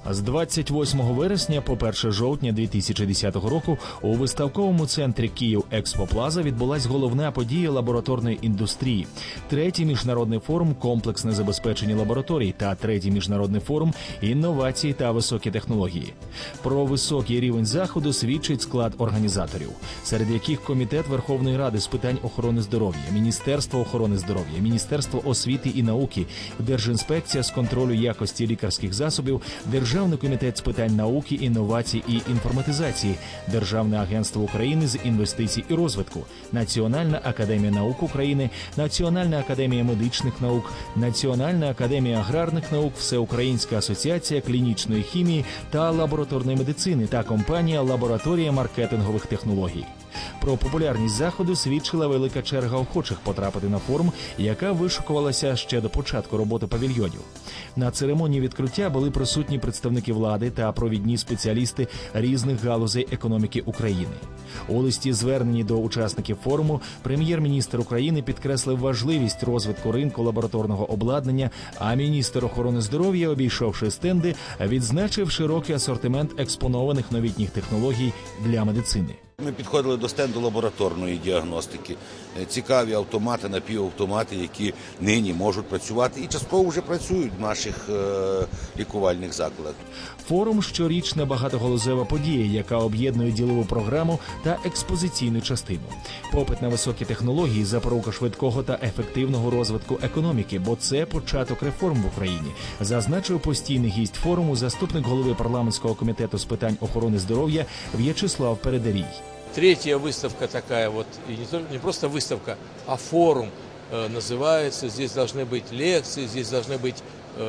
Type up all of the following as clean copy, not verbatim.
З 28 вересня по 1 жовтня 2010 року у виставковому центрі «Київ Експоплаза» відбулась головна подія лабораторної індустрії. Третій міжнародний форум «Комплексне забезпечення лабораторій» та третій міжнародний форум «Інновації та високі технології». Про високий рівень заходу свідчить склад організаторів, серед яких Комітет Верховної Ради з питань охорони здоров'я, Міністерство охорони здоров'я, Міністерство освіти і науки, Держінспекція з контролю якості лікарських засобів, Державний комітет з питань науки, інновацій і інформатизації, Державне агентство України з інвестицій і розвитку, Національна академія наук України, Національна академія медичних наук, Національна академія аграрних наук, Всеукраїнська асоціація клінічної хімії та лабораторної медицини та компанія «Лабораторія маркетингових технологій». Про популярність заходу свідчила велика черга охочих потрапити на форум, яка вишукувалася ще до початку роботи павільйонів. На церемонії відкриття були присутні представники влади та провідні спеціалісти різних галузей економіки України. У листі зверненні до учасників форуму прем'єр-міністр України підкреслив важливість розвитку ринку лабораторного обладнання, а міністр охорони здоров'я, обійшовши стенди, відзначив широкий асортимент експонованих новітніх технологій для медицини. Ми підходили до стенду лабораторної діагностики. Цікаві автомати, напівавтомати, які нині можуть працювати і частково вже працюють в наших лікувальних закладах. Форум – щорічна багатогалузева подія, яка об'єднує ділову програму та експозиційну частину. Попит на високі технології – запорука швидкого та ефективного розвитку економіки, бо це початок реформ в Україні, зазначив постійний гість форуму заступник голови парламентського комітету з питань охорони здоров'я В'ячеслав Передарій. Третья выставка такая вот, и не просто выставка, а форум называется. Здесь должны быть лекции, здесь должны быть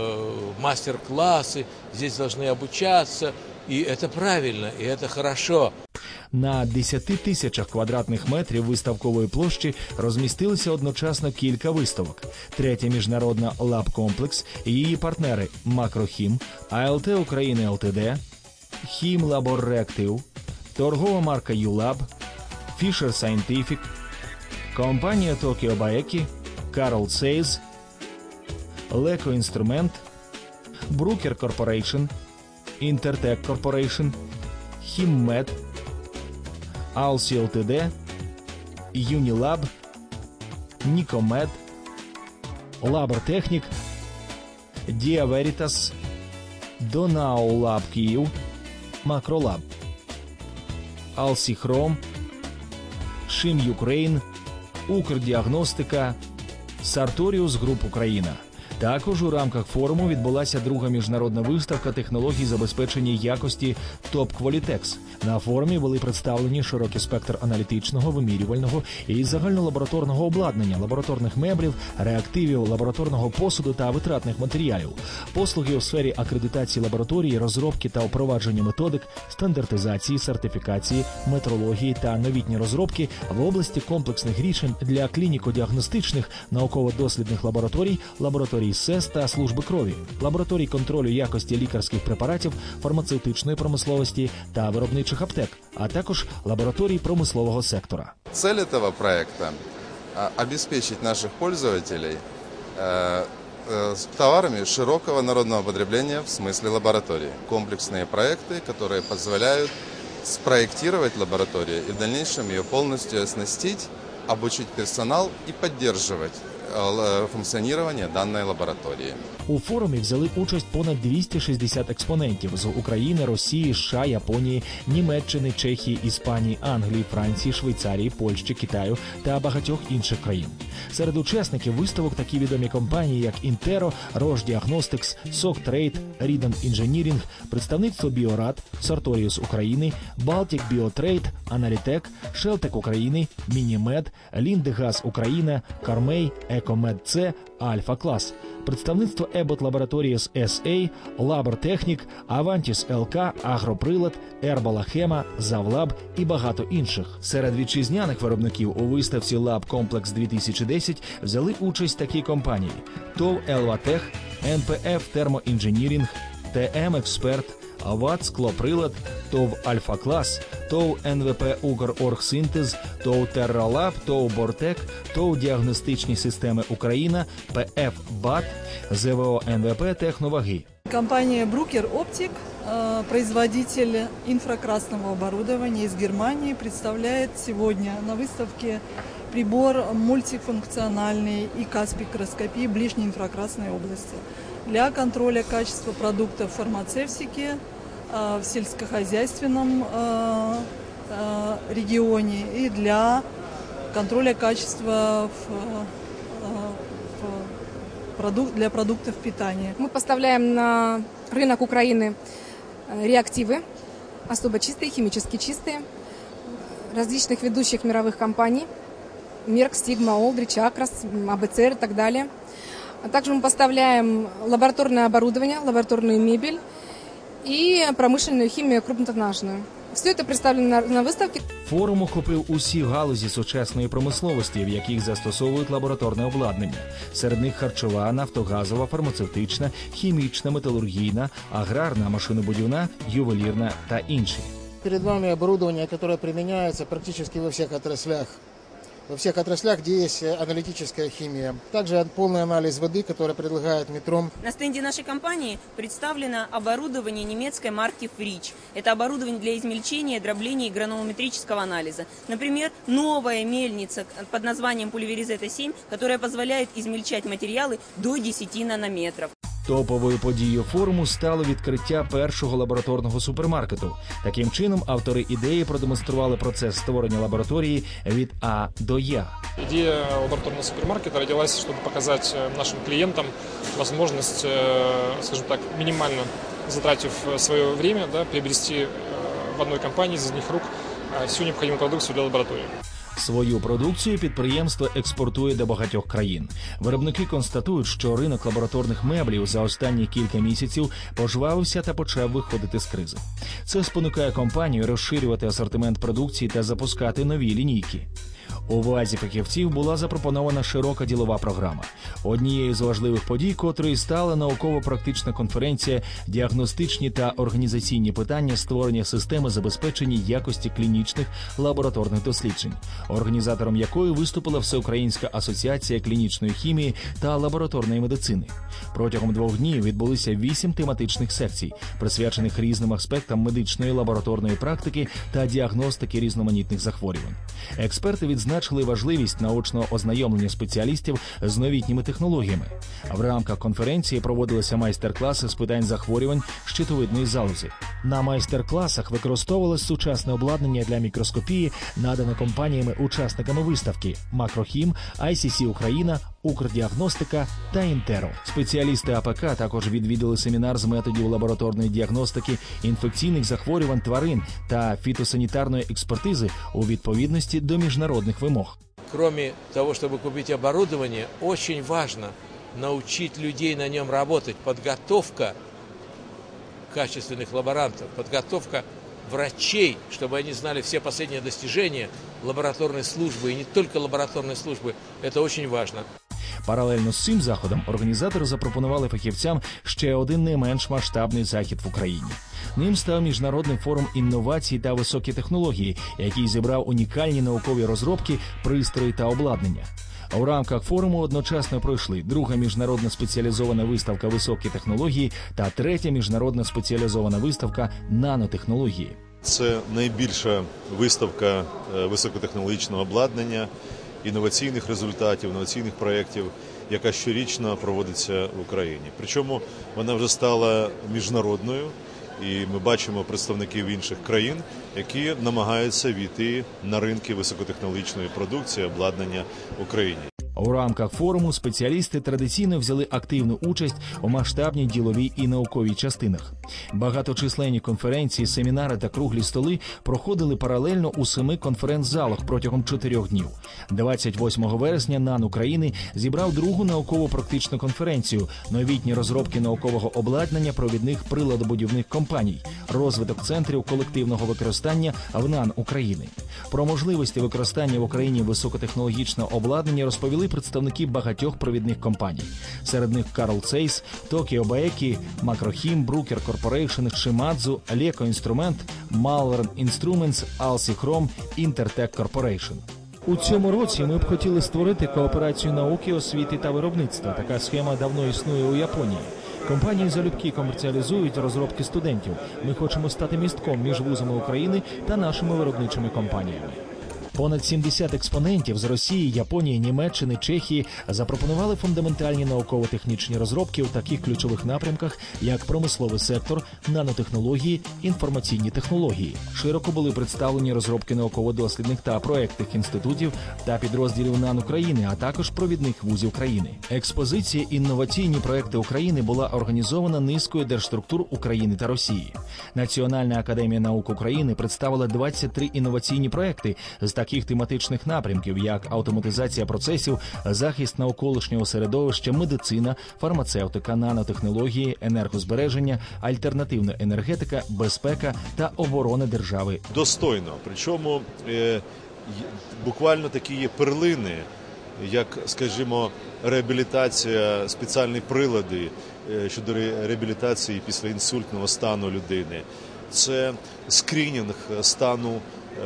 мастер-классы, здесь должны обучаться. И это правильно, и это хорошо. На 10 тисячах квадратних метрів виставкової площі розмістилися одночасно кілька виставок. Третя міжнародна лаб-комплекс і її партнери «Макрохім», АЛТ Україна ЛТД, Хім Лабор Реактив, торгова марка «Юлаб», Fisher Scientific, компанія Tokyo Baeki, Carol Zeiss, Leco Instrument, Bruker Corporation, Intertech Corporation, HimMed, Alsi Ltd, Unilab, Nicomed, Labortechnic, Dia Veritas, Donau Lab Київ, Macrolab, Алсіхром, Шим Юкрейн, Укрдіагностика, Сарторіус Груп Україна. Також у рамках форуму відбулася друга міжнародна виставка технологій забезпечення якості «Топ Qualitex». На форумі були представлені широкий спектр аналітичного, вимірювального і загальнолабораторного обладнання, лабораторних меблів, реактивів, лабораторного посуду та витратних матеріалів, послуги у сфері акредитації лабораторії, розробки та впровадження методик, стандартизації, сертифікації, метрології та новітні розробки в області комплексних рішень для клініко-діагностичних, науково-дослідних лабораторій, лабораторій СЕС та служби крові, лабораторій контролю якості лікарських препаратів, фармацевтичної промисловості та виробничих аптек, а також лабораторій промислового сектора. Цель этого проекта – обеспечить наших пользователей товарами широкого народного потребления в смысле лаборатории. Комплексные проекты, которые позволяют спроектировать лабораторию и в дальнейшем ее полностью оснастить, обучить персонал и поддерживать функціонування даної лабораторії. У форумі взяли участь понад 260 експонентів з України, Росії, США, Японії, Німеччини, Чехії, Іспанії, Англії, Франції, Швейцарії, Польщі, Китаю та багатьох інших країн. Серед учасників виставок такі відомі компанії, як Intero, Roche Diagnostics, Soctrade, Ridan Engineering, представництво Біорад, Sartorius України, Baltic Biotrade, Analytech, Sheltec України, Minimed, Linde-Gas Україна, Carmey, Екомед-С, Альфа-Клас, представництво Abbott Laboratories S.A., Labortechnic, Avantis ЛК, Агроприлад, Ербалахема, Завлаб і багато інших. Серед вітчизняних виробників у виставці Lab Complex 2010 взяли участь такі компанії: ТОВ Елватех, НПФ Термоінженірінг, ТМ Експерт, АВАТ Склоприлад, ТОВ Альфа-Клас, ТОВ НВП «Укроргсинтез», ТОВ «Терралаб», ТОВ «Бортек», ТОВ «Діагностичні системи Україна», ПФ «БАТ», ЗВО НВП «Техноваги». Компания Bruker Optic, производитель инфракрасного оборудования из Германии, представляет сегодня на выставке прибор мультифункциональный ИК-спектроскопии ближней инфракрасной области для контроля качества продуктов фармацевтики в сельскохозяйственном регионе и для контроля качества для продуктов питания. Мы поставляем на рынок Украины реактивы, особо чистые, химически чистые, различных ведущих мировых компаний, Мерк, Сигма, Олдрич, Акрас, АБЦР и так далее. А также мы поставляем лабораторное оборудование, лабораторную мебель и промышленную химию крупнотоннажную. Все це представлено на виставці. Форум охопив усі галузі сучасної промисловості, в яких застосовують лабораторне обладнання. Серед них харчова, нафтогазова, фармацевтична, хімічна, металургійна, аграрна, машинобудівна, ювелірна та інші. Перед вами оборудование, которое применяется практически во всех отраслях, где есть аналитическая химия. Также полный анализ воды, который предлагает Метром. На стенде нашей компании представлено оборудование немецкой марки Frisch. Это оборудование для измельчения, дробления и гранулометрического анализа. Например, новая мельница под названием Pulverizeta-7, которая позволяет измельчать материалы до 10 нанометров. Топовою подією форуму стало відкриття першого лабораторного супермаркету. Таким чином, автори ідеї продемонстрували процес створення лабораторії від А до Я. Идея лабораторного супермаркета родилась, чтобы показать нашим клиентам возможность, скажем так, минимально затратив свое время, приобрести в одной компании из одних рук всю необходимую продукцию для лаборатории. Свою продукцію підприємство експортує до багатьох країн. Виробники констатують, що ринок лабораторних меблів за останні кілька місяців пожвавився та почав виходити з кризи. Це спонукає компанію розширювати асортимент продукції та запускати нові лінійки. У увазі фахівців була запропонована широка ділова програма. Однією з важливих подій, котрою стала науково-практична конференція «Діагностичні та організаційні питання створення системи забезпечення якості клінічних лабораторних досліджень», організатором якої виступила Всеукраїнська асоціація клінічної хімії та лабораторної медицини. Протягом 2 днів відбулися 8 тематичних секцій, присвячених різним аспектам медичної лабораторної практики та діагностики різноманітних захворювань. Експерти відзначили важливість наочного ознайомлення спеціалістів з новітніми технологіями. В рамках конференції проводилися майстер-класи з питань захворювань щитовидної залози. На майстер-класах використовувалось сучасне обладнання для мікроскопії, надане компаніями-учасниками виставки «Макрохім», ICC Україна, «Укрдіагностика» та «Інтеро». Спеціалісти АПК також відвідали семінар з методів лабораторної діагностики інфекційних захворювань тварин та фітосанітарної експертизи у відповідності до міжнародних вимог. Кроме того, чтобы купить оборудование, очень важно научить людей на нем работать. Подготовка качественных лаборантов, подготовка врачей, чтобы они знали все последние достижения лабораторной службы, и не только лабораторной службы. Это очень важно. Паралельно з цим заходом організатори запропонували фахівцям ще один не менш масштабний захід в Україні. Ним став Міжнародний форум інновацій та високі технології, який зібрав унікальні наукові розробки, пристрої та обладнання. У рамках форуму одночасно пройшли 2-га міжнародна спеціалізована виставка «Високі технології» та 3-я міжнародна спеціалізована виставка «Нанотехнології». Це найбільша виставка високотехнологічного обладнання, інноваційних результатів, інноваційних проєктів, яка щорічно проводиться в Україні. Причому вона вже стала міжнародною, і ми бачимо представників інших країн, які намагаються війти на ринки високотехнологічної продукції, обладнання в Україні. У рамках форуму спеціалісти традиційно взяли активну участь у масштабній діловій і науковій частинах. Багаточисленні конференції, семінари та круглі столи проходили паралельно у 7 конференц-залах протягом 4 днів. 28 вересня НАН України зібрав 2-гу науково-практичну конференцію «Новітні розробки наукового обладнання провідних приладобудівних компаній. Розвиток центрів колективного використання в НАН України». Про можливості використання в Україні високотехнологічного обладнання розповіли представники багатьох провідних компаній. Серед них Carl Zeiss, Tokyo Baeki, Macrochim, Bruker Corporation, Shimadzu, Leco Instrument, Malvern Instruments, Alsi Chrome, Intertech Corporation. У цьому році ми б хотіли створити кооперацію науки, освіти та виробництва. Така схема давно існує у Японії. Компанії залюбки комерціалізують розробки студентів. Ми хочемо стати містком між вузами України та нашими виробничими компаніями. Понад 70 експонентів з Росії, Японії, Німеччини, Чехії запропонували фундаментальні науково-технічні розробки у таких ключових напрямках, як промисловий сектор, нанотехнології, інформаційні технології. Широко були представлені розробки науково-дослідних та проектних інститутів та підрозділів НАН України, а також провідних вузів країни. Експозиція «Інноваційні проекти України» була організована низкою держструктур України та Росії. Національна академія наук України представила 23 інноваційні проекти з таких тематичних напрямків, як автоматизація процесів, захист навколишнього середовища, медицина, фармацевтика, нанотехнології, енергозбереження, альтернативна енергетика, безпека та оборона держави. Достойно. Причому буквально такі є перлини, як, скажімо, реабілітація, спеціальні прилади щодо реабілітації після інсультного стану людини. Це скринінг стану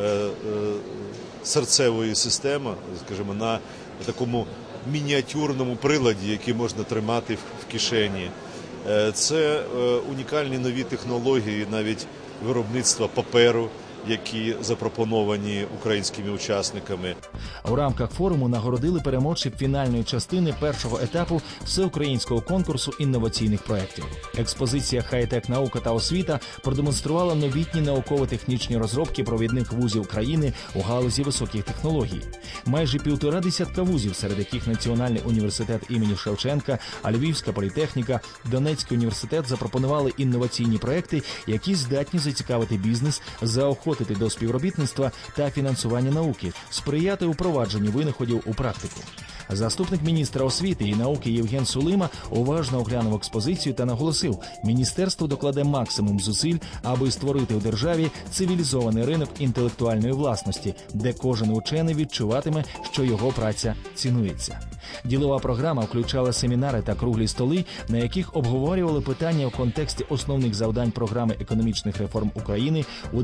серцевої системи, скажімо, на такому мініатюрному приладі, який можна тримати в кишені. Це унікальні нові технології, навіть виробництва паперу, які запропоновані українськими учасниками. У рамках форуму нагородили переможців фінальної частини першого етапу всеукраїнського конкурсу інноваційних проєктів. Експозиція «Хай-тек наука та освіта» продемонструвала новітні науково-технічні розробки провідних вузів країни у галузі високих технологій. Майже 1,5 десятка вузів, серед яких Національний університет імені Шевченка, Львівська політехніка, Донецький університет запропонували інноваційні проєкти, які здатні зацікавити бізнес, заохотити до співробітництва та фінансування науки, сприяти упровадженню винаходів у практику. Заступник міністра освіти і науки Євген Сулима уважно оглянув експозицію та наголосив, міністерство докладе максимум зусиль, аби створити у державі цивілізований ринок інтелектуальної власності, де кожен учений відчуватиме, що його праця цінується. Ділова програма включала семінари та круглі столи, на яких обговорювали питання у контексті основних завдань програми економічних реформ України у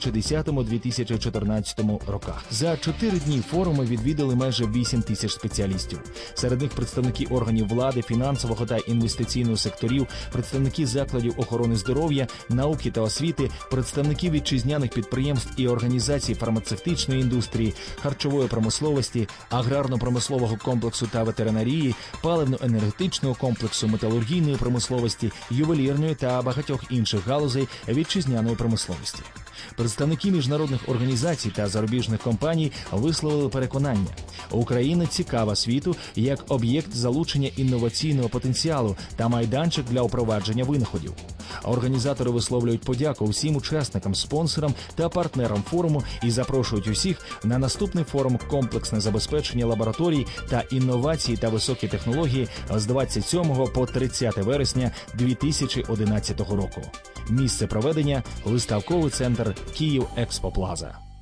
2010-2014 роках. За 4 дні форуму відвідали майже 8 тисяч спеціалістів. Серед них представники органів влади, фінансового та інвестиційного секторів, представники закладів охорони здоров'я, науки та освіти, представники вітчизняних підприємств і організацій фармацевтичної індустрії, харчової промисловості, аграрно-промислового комплексу та ветеринарії, паливно-енергетичного комплексу, металургійної промисловості, ювелірної та багатьох інших галузей вітчизняної промисловості. Представники міжнародних організацій та зарубіжних компаній висловили переконання, Україна цікава світу як об'єкт залучення інноваційного потенціалу та майданчик для впровадження винаходів. Організатори висловлюють подяку всім учасникам, спонсорам та партнерам форуму і запрошують усіх на наступний форум «Комплексне забезпечення лабораторій та інновації та високі технології» з 27 по 30 вересня 2011 року. Місце проведення – виставковий центр «Київ Експо Плаза».